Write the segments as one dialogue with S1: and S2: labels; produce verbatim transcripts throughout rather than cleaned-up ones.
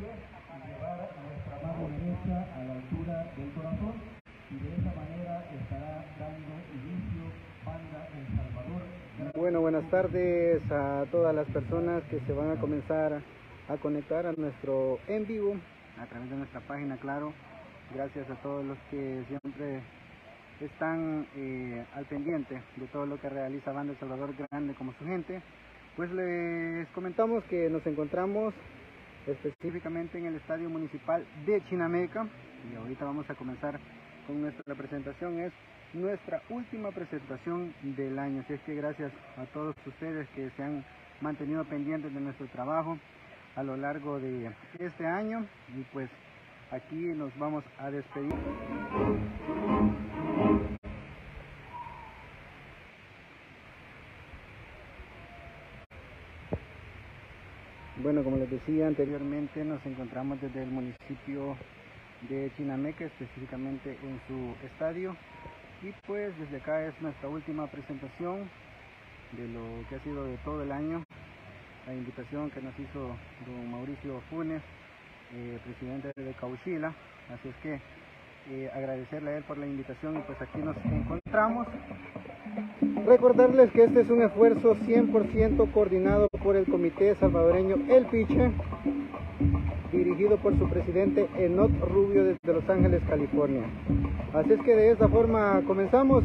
S1: y llevar nuestra mano derecha a la altura del corazón, y de esa manera estará dando inicio Banda El Salvador.
S2: Bueno, buenas tardes a todas las personas que se van a comenzar a conectar a nuestro en vivo a través de nuestra página, claro. Gracias a todos los que siempre están eh, al pendiente de todo lo que realiza Banda El Salvador Grande como su gente. Pues les comentamos que nos encontramos específicamente en el Estadio Municipal de Chinameca y ahorita vamos a comenzar con nuestra presentación. Es nuestra última presentación del año, así es que gracias a todos ustedes que se han mantenido pendientes de nuestro trabajo a lo largo de este año, y pues aquí nos vamos a despedir. Bueno, como les decía anteriormente, nos encontramos desde el municipio de Chinameca, específicamente en su estadio, y pues desde acá es nuestra última presentación de lo que ha sido de todo el año. La invitación que nos hizo don Mauricio Funes, eh, presidente de Cauchila, así es que eh, agradecerle a él por la invitación, y pues aquí nos encontramos. Recordarles que este es un esfuerzo cien por ciento coordinado por el Comité Salvadoreño El Piche, dirigido por su presidente Enoch Rubio desde Los Ángeles, California. Así es que de esta forma comenzamos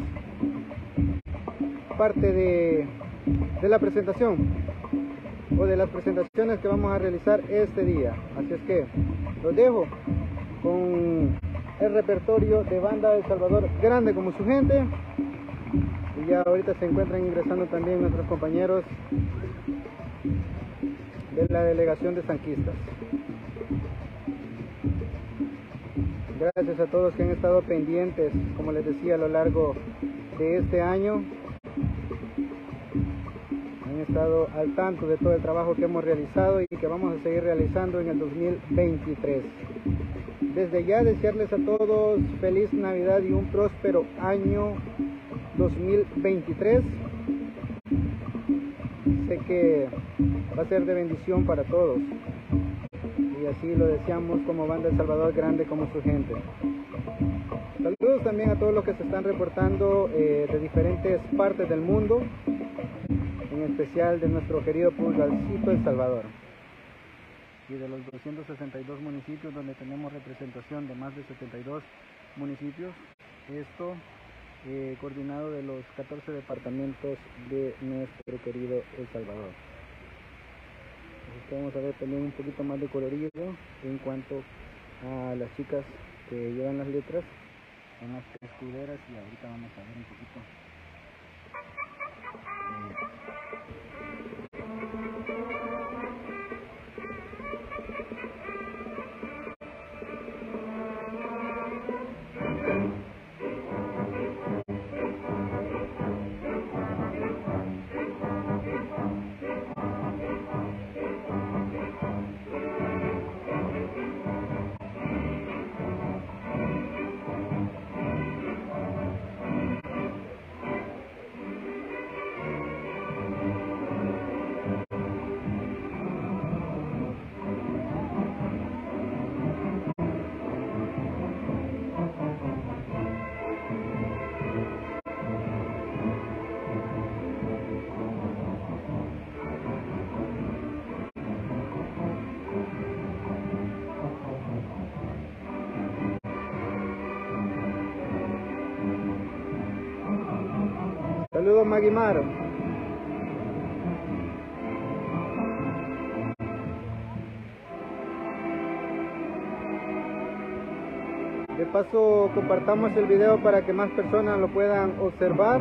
S2: parte de, de la presentación o de las presentaciones que vamos a realizar este día. Así es que los dejo con el repertorio de Banda El Salvador Grande como su gente. Y ya ahorita se encuentran ingresando también nuestros compañeros de la delegación de Sanquistas. Gracias a todos que han estado pendientes, como les decía, a lo largo de este año. Han estado al tanto de todo el trabajo que hemos realizado y que vamos a seguir realizando en el dos mil veintitrés. Desde ya desearles a todos feliz Navidad y un próspero año dos mil veintitrés. Sé que va a ser de bendición para todos, y así lo deseamos como Banda El Salvador Grande como su gente. Saludos también a todos los que se están reportando eh, de diferentes partes del mundo, en especial de nuestro querido Pulgarcito El Salvador, y de los doscientos sesenta y dos municipios donde tenemos representación de más de setenta y dos municipios, esto eh, coordinado de los catorce departamentos de nuestro querido El Salvador. Así que vamos a ver también un poquito más de colorido en cuanto a las chicas que llevan las letras, son las escuderas, y ahorita vamos a ver un poquito. Saludos, Maguimar. De paso, compartamos el video para que más personas lo puedan observar.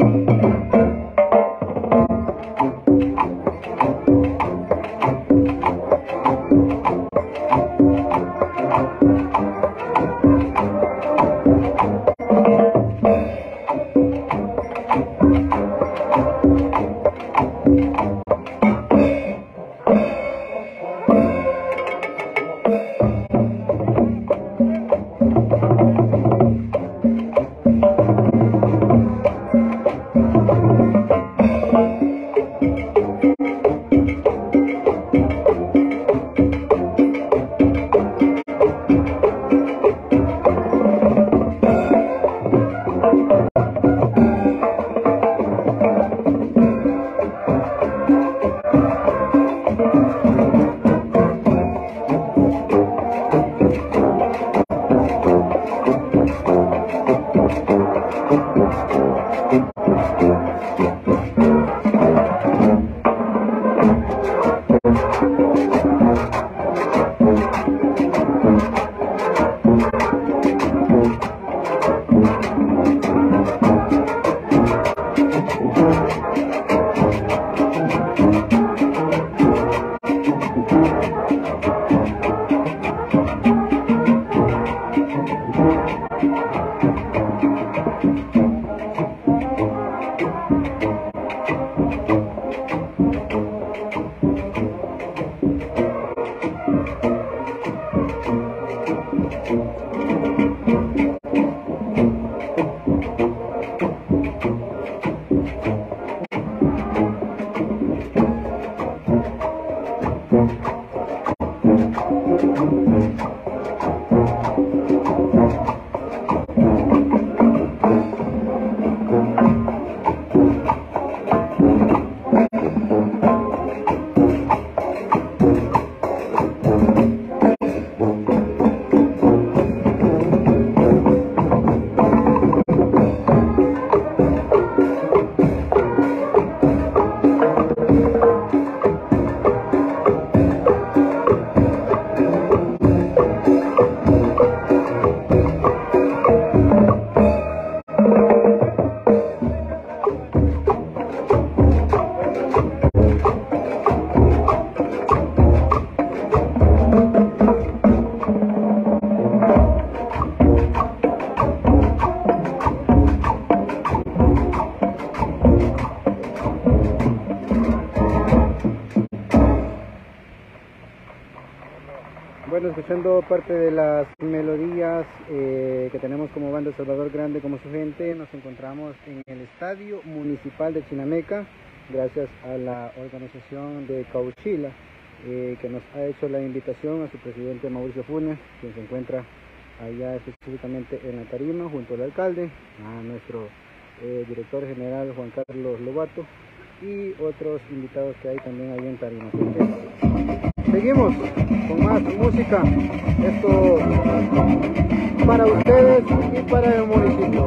S2: Bueno, escuchando parte de las melodías eh, que tenemos como banda Salvador Grande como su gente, nos encontramos en el Estadio Municipal de Chinameca, gracias a la organización de Cauchila, eh, que nos ha hecho la invitación a su presidente Mauricio Funes, quien se encuentra allá específicamente en la tarima, junto al alcalde, a nuestro eh, director general Juan Carlos Lobato y otros invitados que hay también ahí en tarima. Así que seguimos con más música, esto para ustedes y para el municipio.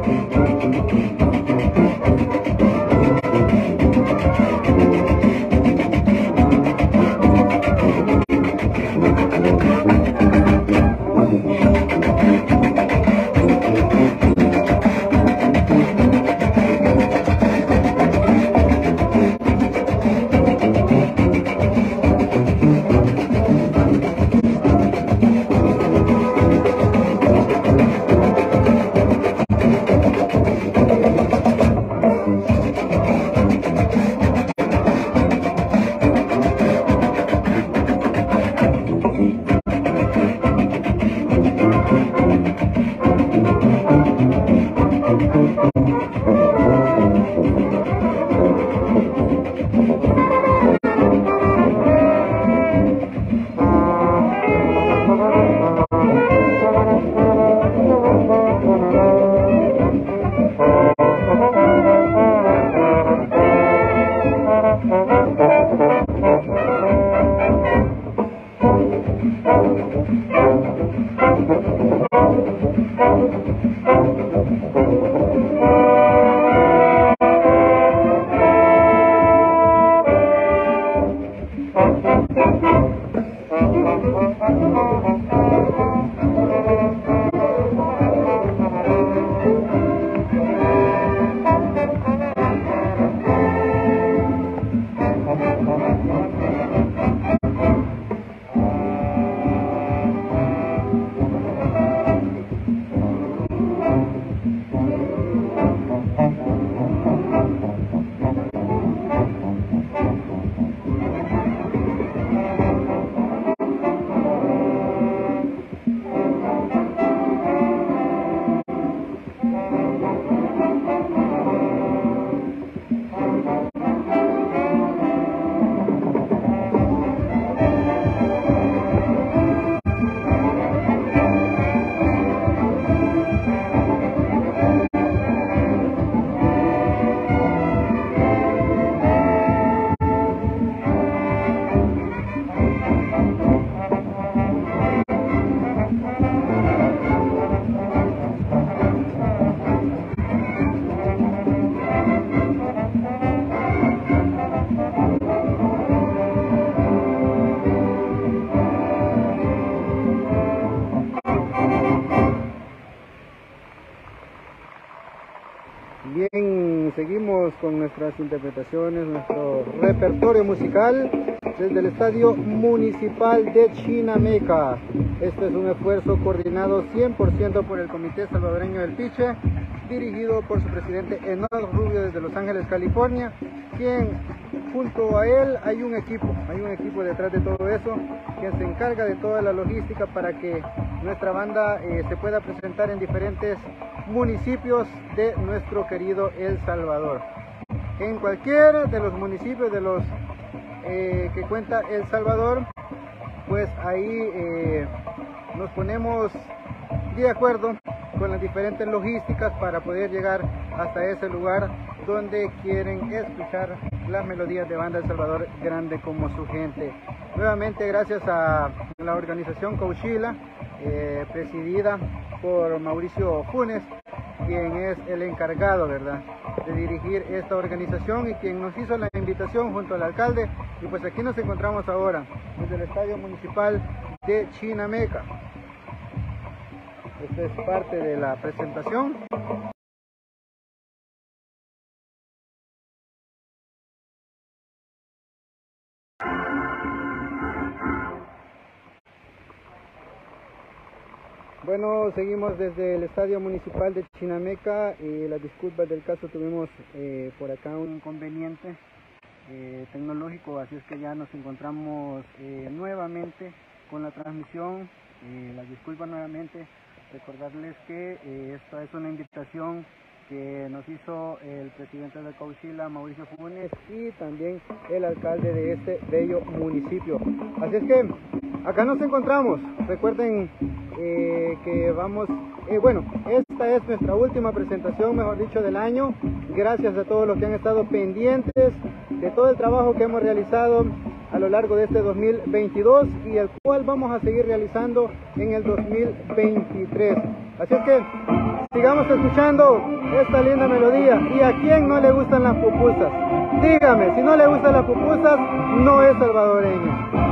S2: seguimos con nuestras interpretaciones, nuestro repertorio musical desde el Estadio Municipal de Chinameca. Este es un esfuerzo coordinado cien por ciento por el Comité Salvadoreño del Piche, dirigido por su presidente Enoch Rubio desde Los Ángeles, California, quien junto a él hay un equipo, hay un equipo detrás de todo eso, quien se encarga de toda la logística para que nuestra banda eh, se pueda presentar en diferentes municipios de nuestro querido El Salvador. En cualquiera de los municipios de los eh, que cuenta El Salvador, pues ahí eh, nos ponemos de acuerdo con las diferentes logísticas para poder llegar hasta ese lugar donde quieren escuchar las melodías de Banda El Salvador Grande como su gente. Nuevamente gracias a la organización Coachella, eh, presidida por Mauricio Funes, quien es el encargado, ¿verdad?, de dirigir esta organización y quien nos hizo la invitación junto al alcalde. Y pues aquí nos encontramos ahora desde el Estadio Municipal de Chinameca. Esta es parte de la presentación. Bueno, seguimos desde el Estadio Municipal de Chinameca y las disculpas del caso, tuvimos eh, por acá un inconveniente eh, tecnológico, así es que ya nos encontramos eh, nuevamente con la transmisión. Eh, las disculpas nuevamente, recordarles que eh, esta es una invitación que nos hizo el presidente de Coachella, Mauricio Funes, y también el alcalde de este bello municipio. Así es que acá nos encontramos. Recuerden eh, que vamos, eh, bueno, esta es nuestra última presentación, mejor dicho, del año. Gracias a todos los que han estado pendientes de todo el trabajo que hemos realizado a lo largo de este dos mil veintidós y el cual vamos a seguir realizando en el dos mil veintitrés. Así es que sigamos escuchando esta linda melodía. ¿Y a quién no le gustan las pupusas? Dígame, si no le gustan las pupusas, no es salvadoreño.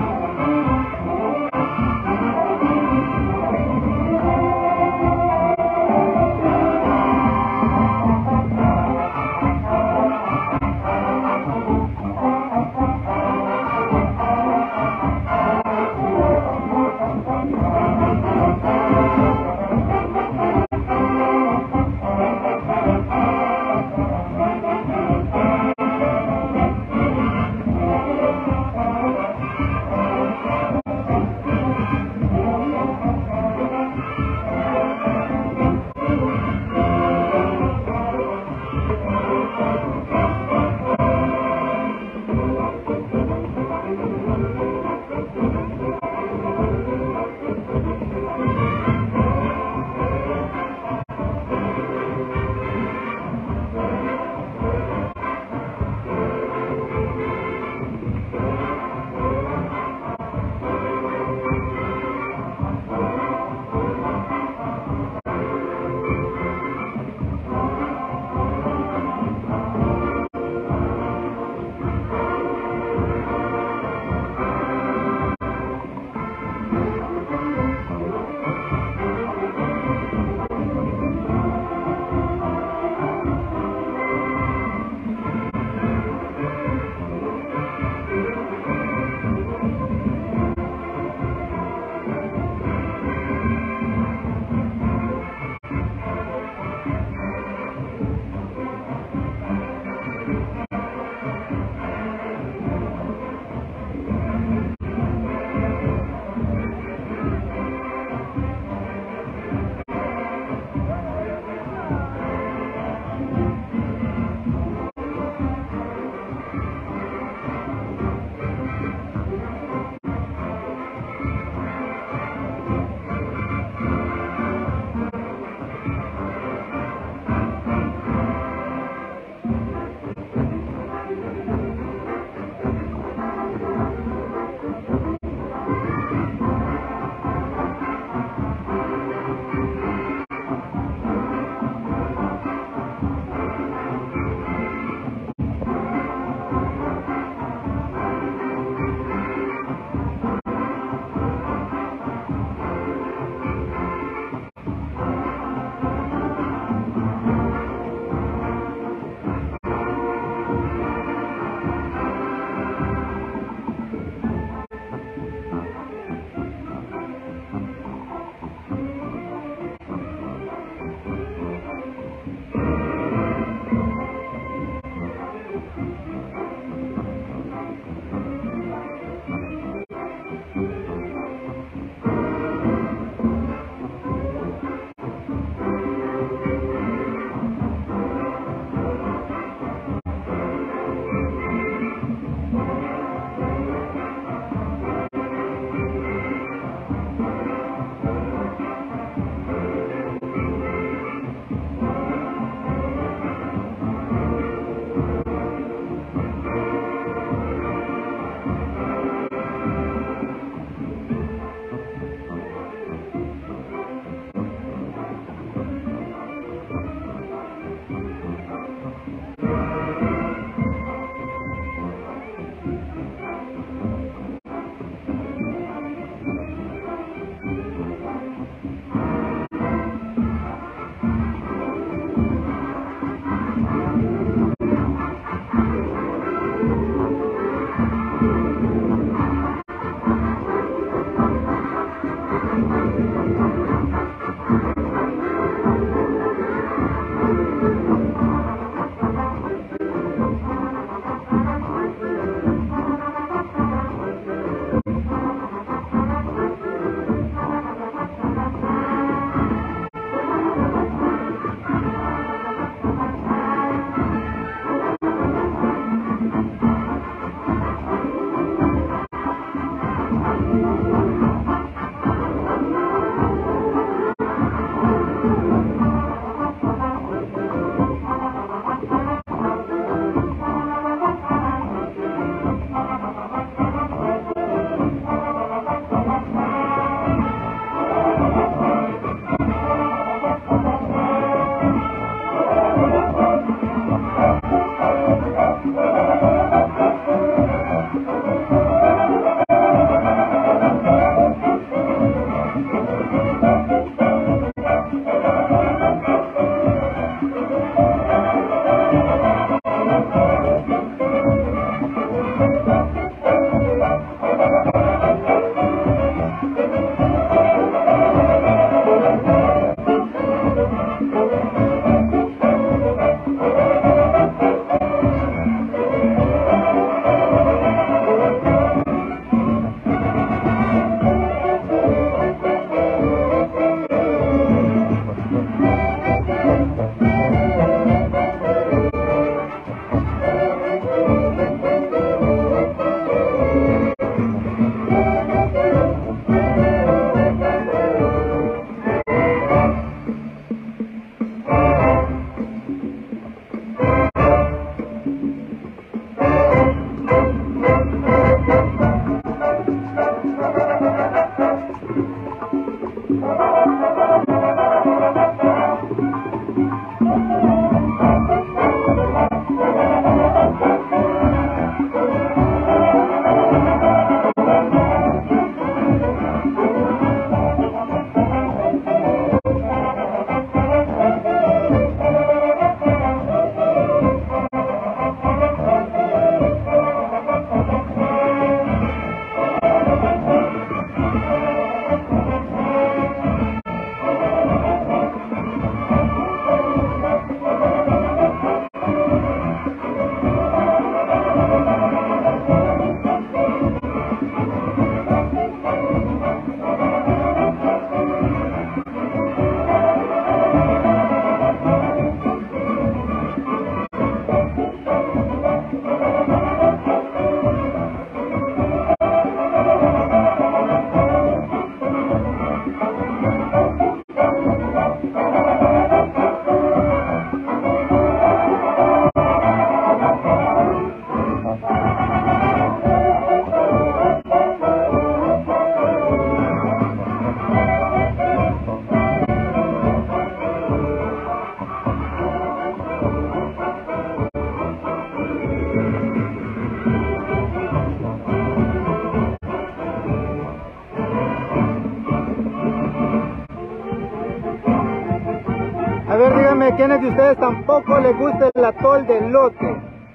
S2: a quienes de ustedes tampoco les gusta el atol de elote.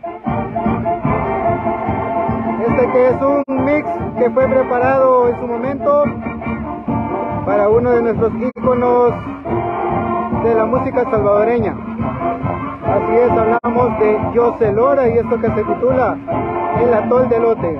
S2: Este que es un mix que fue preparado en su momento para uno de nuestros íconos de la música salvadoreña. Así es, hablamos de José Lora y esto que se titula El atol de elote.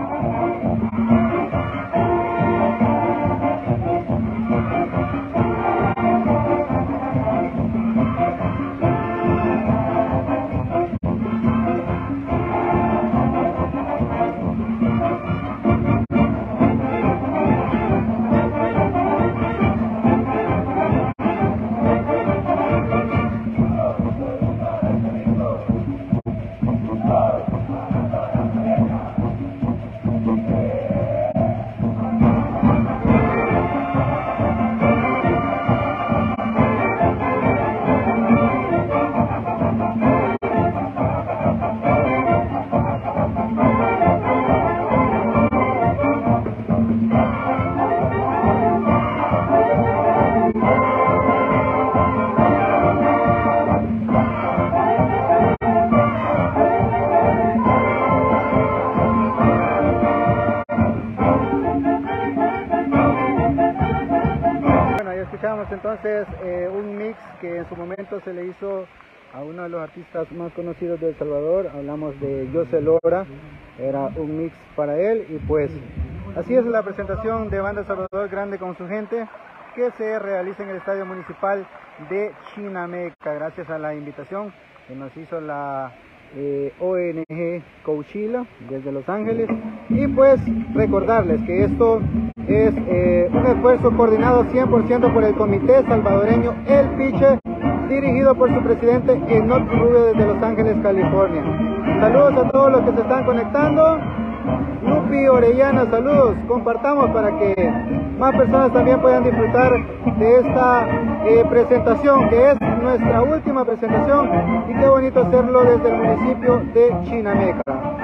S2: Entonces eh, un mix que en su momento se le hizo a uno de los artistas más conocidos de El Salvador. Hablamos de José Lora, era un mix para él y pues así es la presentación de Banda El Salvador Grande con su gente que se realiza en el Estadio Municipal de Chinameca, gracias a la invitación que nos hizo la eh, O N G Coachila desde Los Ángeles. Y pues recordarles que esto es eh, un esfuerzo coordinado cien por ciento por el Comité Salvadoreño El Piche, dirigido por su presidente Enoch Rubio desde Los Ángeles, California. Saludos a todos los que se están conectando. Lupi Orellana, saludos, compartamos para que más personas también puedan disfrutar de esta eh, presentación, que es nuestra última presentación, y qué bonito hacerlo desde el municipio de Chinameca.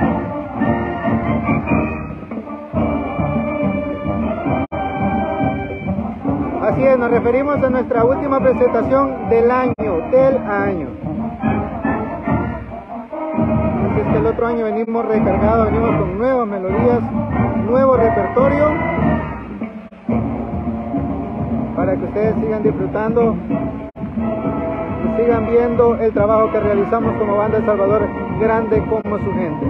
S2: Así es, nos referimos a nuestra última presentación del año, del año. Así es que el otro año venimos recargados, venimos con nuevas melodías, nuevo repertorio, para que ustedes sigan disfrutando y sigan viendo el trabajo que realizamos como Banda El Salvador Grande como su gente.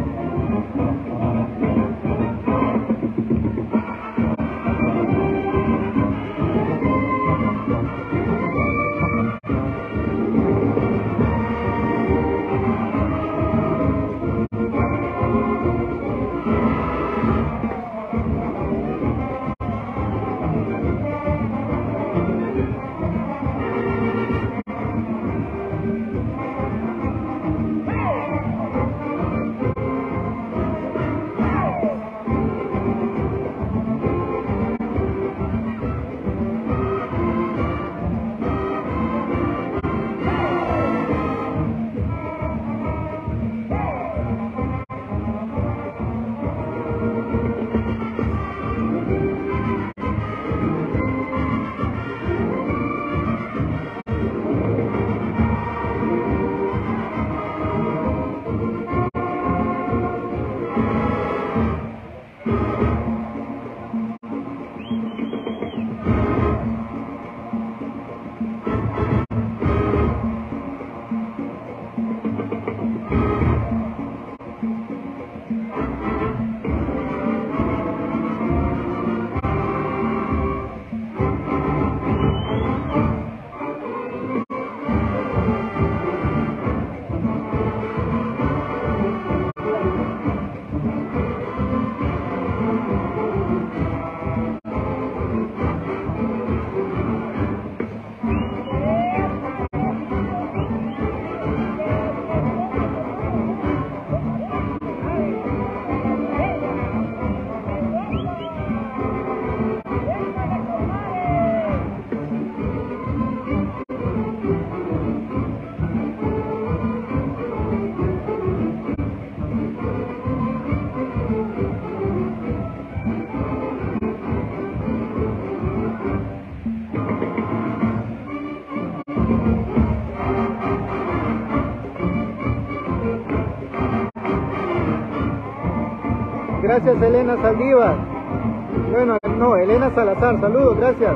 S2: Gracias, Elena Saldívar. Bueno, no, Elena Salazar, saludos, gracias.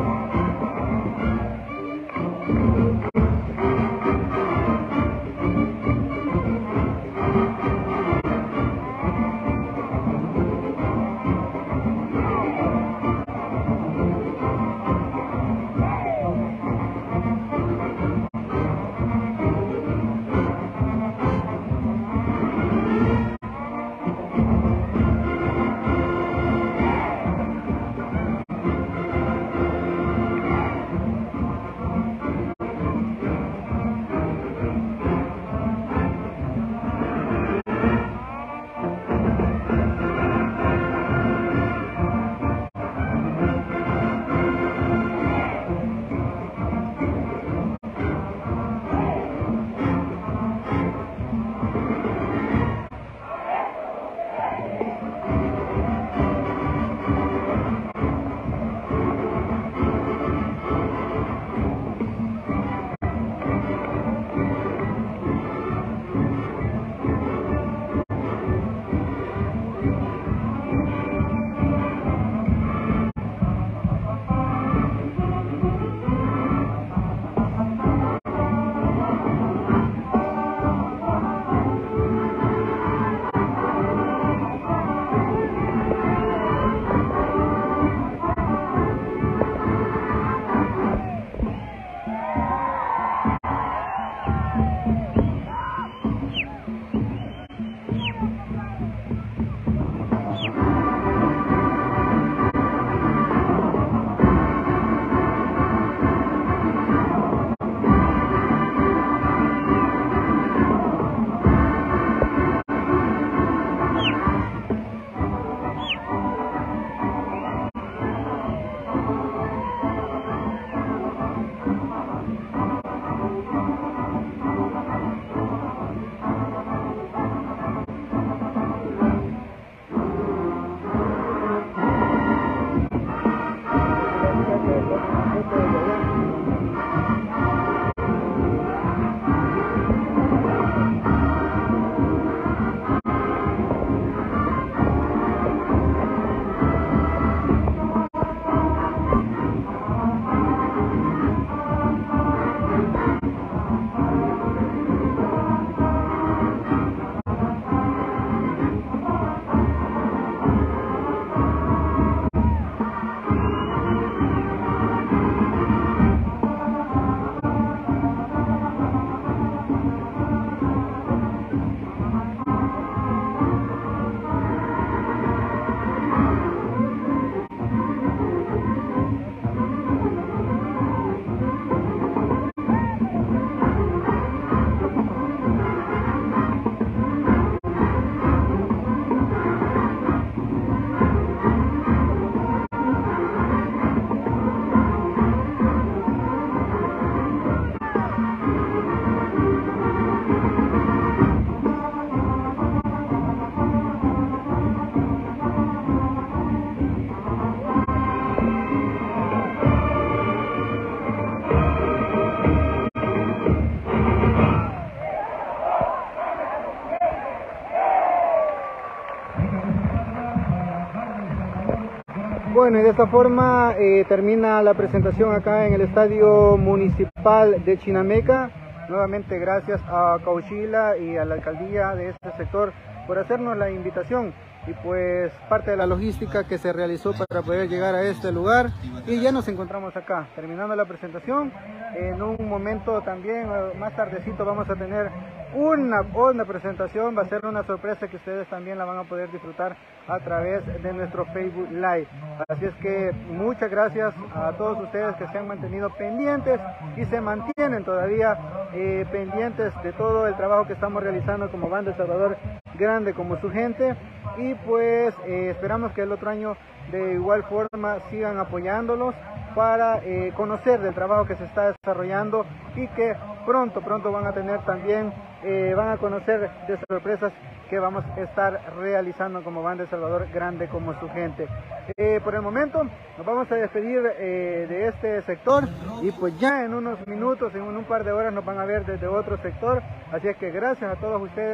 S2: Bueno, y de esta forma eh, termina la presentación acá en el Estadio Municipal de Chinameca. Nuevamente gracias a Cauchila y a la alcaldía de este sector por hacernos la invitación y pues parte de la logística que se realizó para poder llegar a este lugar. Y ya nos encontramos acá, terminando la presentación. En un momento también, más tardecito, vamos a tener una, una presentación, va a ser una sorpresa que ustedes también la van a poder disfrutar a través de nuestro Facebook Live. Así es que muchas gracias a todos ustedes que se han mantenido pendientes y se mantienen todavía eh, pendientes de todo el trabajo que estamos realizando como Banda El Salvador Grande, como su gente. Y pues eh, esperamos que el otro año de igual forma sigan apoyándolos para eh, conocer del trabajo que se está desarrollando y que pronto, pronto van a tener también, eh, van a conocer de sorpresas que vamos a estar realizando como Banda El Salvador Grande, como su gente. Eh, por el momento nos vamos a despedir eh, de este sector y pues ya en unos minutos, en un par de horas nos van a ver desde otro sector. Así es que gracias a todos ustedes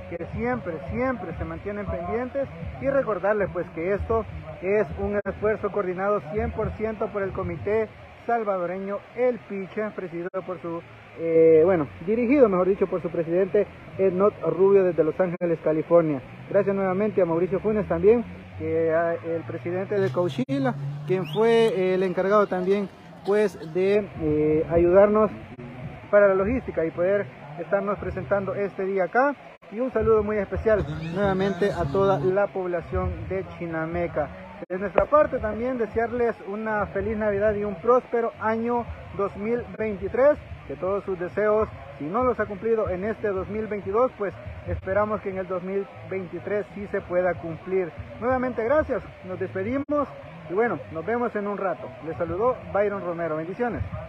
S2: que siempre, siempre se mantienen pendientes, y recordarles pues que esto es un esfuerzo coordinado cien por ciento por el Comité Salvadoreño El Piche, presidido por su, eh, bueno, dirigido mejor dicho por su presidente Ednot Rubio desde Los Ángeles, California. Gracias nuevamente a Mauricio Funes también, que el presidente de Coahuila, quien fue el encargado también pues de eh, ayudarnos para la logística y poder estarnos presentando este día acá. Y un saludo muy especial nuevamente a toda la población de Chinameca. De nuestra parte también desearles una feliz Navidad y un próspero año dos mil veintitrés, que todos sus deseos, si no los ha cumplido en este dos mil veintidós, pues esperamos que en el dos mil veintitrés sí se pueda cumplir. Nuevamente gracias, nos despedimos y bueno, nos vemos en un rato. Les saludó Byron Romero, bendiciones.